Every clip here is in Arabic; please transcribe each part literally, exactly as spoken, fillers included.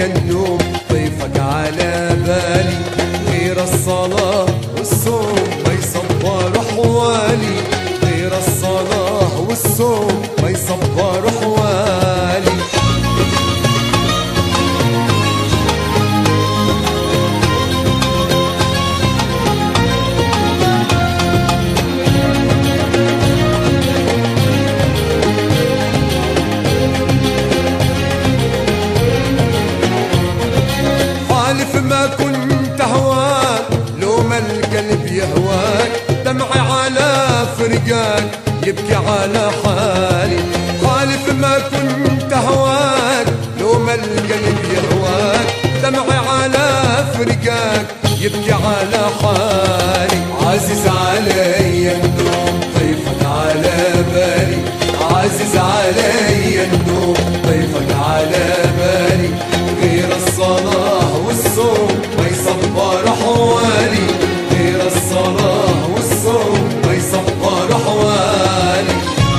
علي النوم طيفك على بالي، غير الصلاة والصوم ما يصبر حوالي، غير الصلاة والصوم ما يصبر حوالي. حالف ما كنت هواك لو ما القلب يهواك، دمعي على فرقاك يبكي على حالي. حالف ما كنت هواك لو ما القلب يهواك، دمعي على فرقاك يبكي على حالي. عزيز علي النوم طيفك على بالي، عزيز علي النوم طيفك على بالي، غير الصلاة والصوم ما يصبر حوالي، غير الصلاة والصوم ما يصبر حوالي.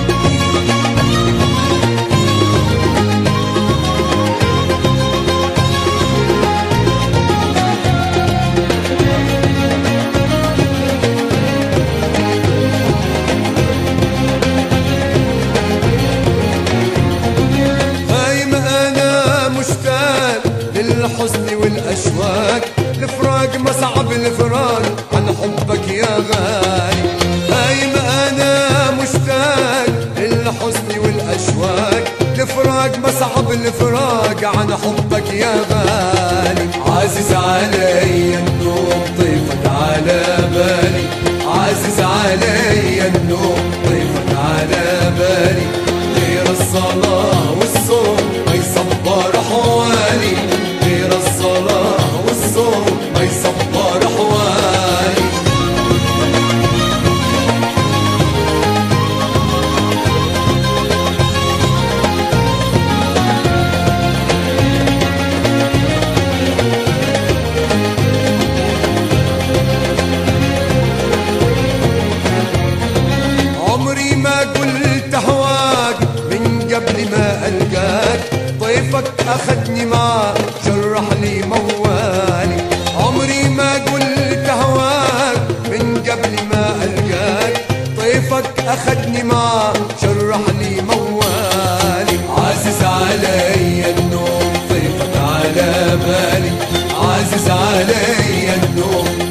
هايم أنا مشتاق للحزن والأشواق، الفراق ما صعب الفراق عن حبك يا غالي. هايم أنا مشتاق للحزن والأشواق، الفراق ما صعب الفراق عن حبك يا غالي. عزيز علي النوم طيفك على بالي، عزيز علي النوم طيفك على بالي، غير الصلاة والصوم ما يصبر حوالي، غير الصلاة والصوم ما يصبر حوالي. عمري ما قلت هواك من قبل ما ألقاك، طيفك أخدني معاه جرح لي موالي. عمري ما قلت هواك من قبل ما ألقاك، طيفك أخدني معاه جرح لي موالي. عزيز علي النوم طيفك على بالي، عزيز علي النوم